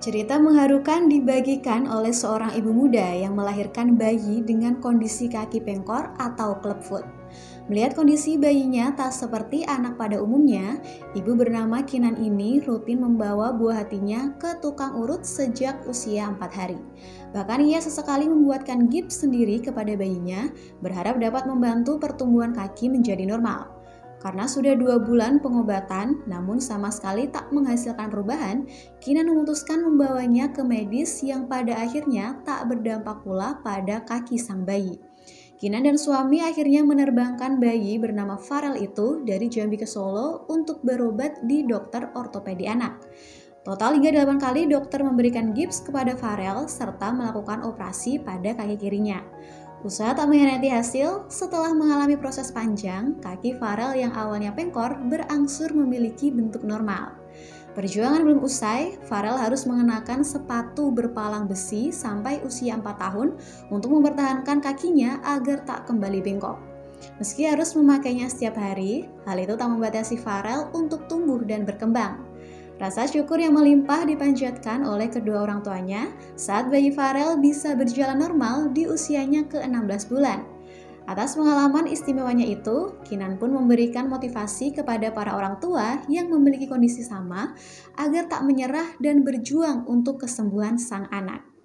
Cerita mengharukan dibagikan oleh seorang ibu muda yang melahirkan bayi dengan kondisi kaki bengkok atau clubfoot. Melihat kondisi bayinya tak seperti anak pada umumnya, ibu bernama Kinan ini rutin membawa buah hatinya ke tukang urut sejak usia 4 hari. Bahkan ia sesekali membuatkan gips sendiri kepada bayinya, berharap dapat membantu pertumbuhan kaki menjadi normal. Karena sudah 2 bulan pengobatan, namun sama sekali tak menghasilkan perubahan, Kinan memutuskan membawanya ke medis yang pada akhirnya tak berdampak pula pada kaki sang bayi. Kinan dan suami akhirnya menerbangkan bayi bernama Farel itu dari Jambi ke Solo untuk berobat di dokter ortopedi anak. Total hingga 8 kali dokter memberikan gips kepada Farel serta melakukan operasi pada kaki kirinya. Usaha tak mengkhianati hasil, setelah mengalami proses panjang, kaki Farel yang awalnya pengkor berangsur memiliki bentuk normal. Perjuangan belum usai, Farel harus mengenakan sepatu berpalang besi sampai usia 4 tahun untuk mempertahankan kakinya agar tak kembali bengkok. Meski harus memakainya setiap hari, hal itu tak membatasi Farel untuk tumbuh dan berkembang. Rasa syukur yang melimpah dipanjatkan oleh kedua orang tuanya saat bayi Farel bisa berjalan normal di usianya ke-16 bulan. Atas pengalaman istimewanya itu, Kinan pun memberikan motivasi kepada para orang tua yang memiliki kondisi sama agar tak menyerah dan berjuang untuk kesembuhan sang anak.